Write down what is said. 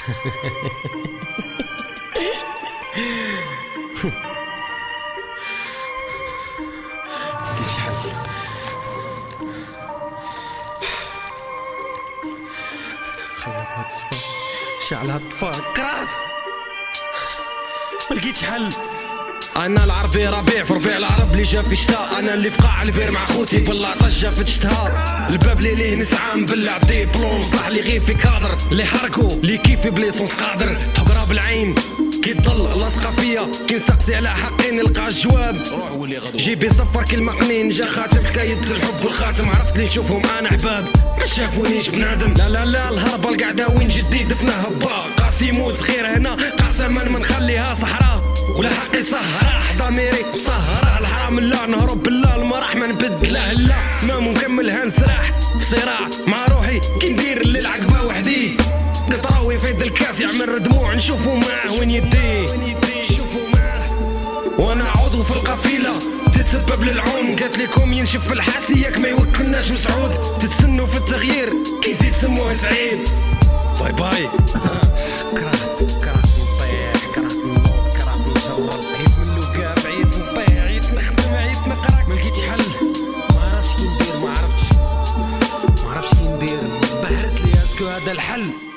خلط هاد الصفار، شعل هاد الطفار، كرات ملقيتش حل. انا العربي ربيع في ربيع العرب اللي جا في شتاء، انا اللي في قاع البير مع خوتي بالعطش جا في شتها. الباب اللي ليه نسعى نبلع ديبلوم، صلاح اللي غير في كادر اللي حركو اللي كيفي بليسونس قادر. حقرا بالعين كي تضل لاصقه فيا، كي نسقسي على حقي نلقى الجواب. جيبي صفر كلمه قنين، جا خاتم حكايه الحب والخاتم، عرفت لي نشوفهم انا احباب ما شافونيش بنادم. لا لا لا الهربه القعده وين جدي دفنها هبا، قاسي يموت صغير هنا قسما ما نخليها صحراء، ولا حقي سهرة ضميري مسهرة. الحرام لا نهرب بالله المراح ما نبدله لا، ما نكملها نسرح في صراع مع روحي كي ندير الليل عقبه وحدي. قطراوي فيد الكاس يعمل دموع نشوفو معاه وين يديه، وانا عضو في القفيله تتسبب للعون. قالت لكم ينشف الحاسيك ما يوكلناش مسعود، تتسنوا في التغيير كي يزيد سموه سعيد. باي باي. كرهت نطيح، كرهت نوض، كرهت نجرب، عيت من اللقاب، عيت نطيح، عيت نخدم، عيت نقرا، ما لقيتش حل. ما عرفتش كي ندير، ما عرفتش كي ندير، بهرت لي هذا الحل.